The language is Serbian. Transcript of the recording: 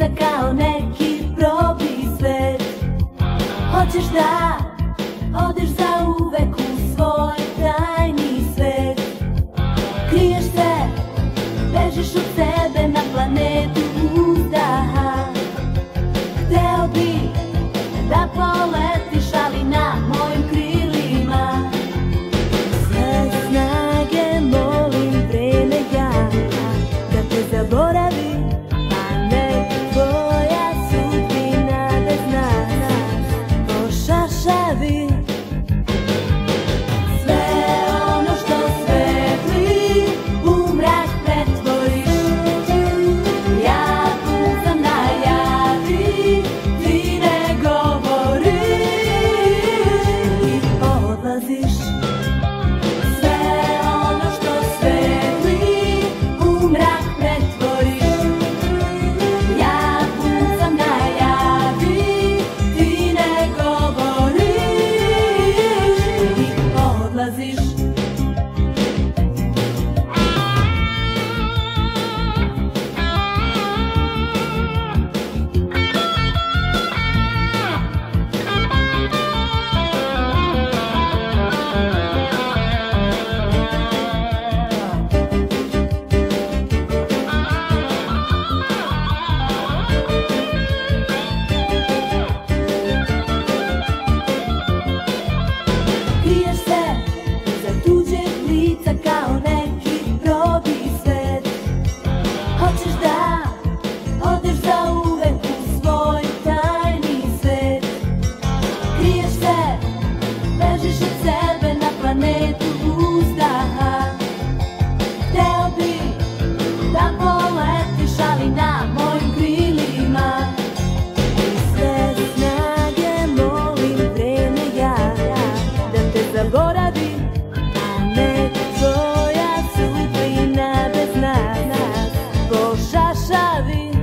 lica kao neki probni svet. Hoćeš da odeš zauvek u svoj tajni svet. Kriješ se, bežiš od sebe na planetu uzdaha. Hteo bi da poletiš, ali na mojim krilima. Sve snage molim, vreme ja da te zaboravi, a ne tvoja sudbina bez nas pošašavi. Sve ono što svetli u mrak pretvoriš. Ja pucam najavi, ti ne govoriš i odlaziš. Sve ono što svetli u mrak pretvoriš. Ja pucam najavi, ti ne govoriš i odlaziš. Kriješ se iza tuđeg lica kao neki probni svet. Hoćeš da odeš zauvek u svoj tajni svet. Kriješ se, bežiš od sebe na planetu uzdaha. Hteo bi da poletiš, ali na mojim krilima. I sve snage molim, vreme ja da te zaboravi, a ne tvoja sudbina bez nas pošašavi.